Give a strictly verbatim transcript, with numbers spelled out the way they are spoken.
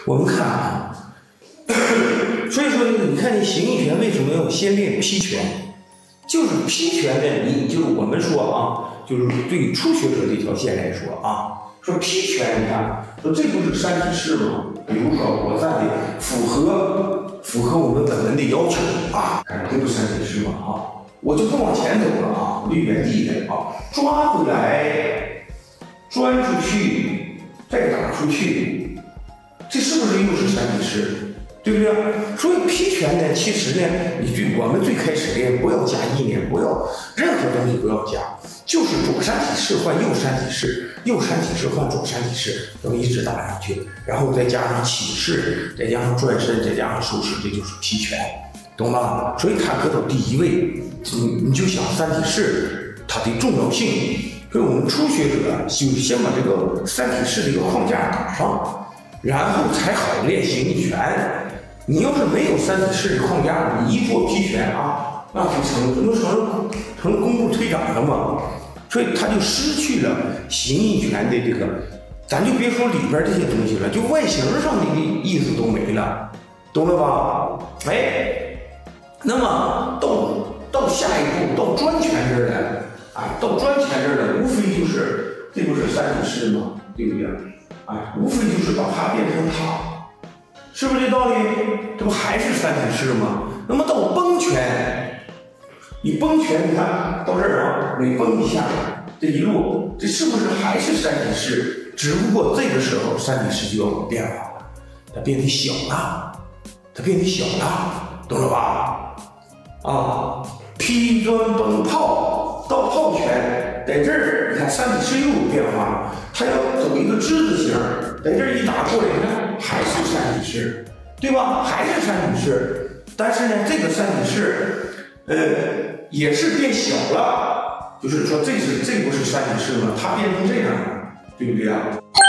我们看啊，所以说你看你形意拳为什么要先练劈拳？就是劈拳的，你就是我们说啊，就是对初学者这条线来说啊，说劈拳，你看说这不是三体式吗？比如说我站的符合符合我们本文的要求啊，看这不三体式吗？啊，我就不往前走了啊，我就原地的啊，抓回来，钻出去，再打出去，这是不是又是三体式？对不对？所以劈拳呢，其实呢，你对我们最开始练不要加意念，不要任何东西不要加，就是左三体式换右三体式，右三体式换左三体式，这么一直打上去，然后再加上起势，再加上转身，再加上收势，这就是劈拳，懂吗？所以它搁到第一位，你你就想三体式它的重要性，所以我们初学者就先把这个三体式的一个框架打上，然后才好练形意拳。你要是没有三体式的框架，你一做劈拳啊，那就成那成成功夫推掌了嘛。所以他就失去了形意拳的这个，咱就别说里边这些东西了，就外形上的意思都没了，懂了吧？哎，那么到到下一步到专拳这儿来，哎，到专拳这儿来，无非就是这不是三体式吗？对不对？哎，无非就是把它变成它。是不是这道理？这不还是三体式吗？那么到崩拳，你崩拳，你看到这儿啊，每崩一下，这一路，这是不是还是三体式？只不过这个时候三体式就要有变化了，它变得小了，它变得小了，懂了吧？啊，劈砖崩炮到炮拳，在这儿你看三体式又有变化了，它要走一个之字形，在这儿一打过来，你看。还是三体式，对吧？还是三体式，但是呢，这个三体式，呃，也是变小了。就是说，这是这不是三体式吗？它变成这样了，对不对啊？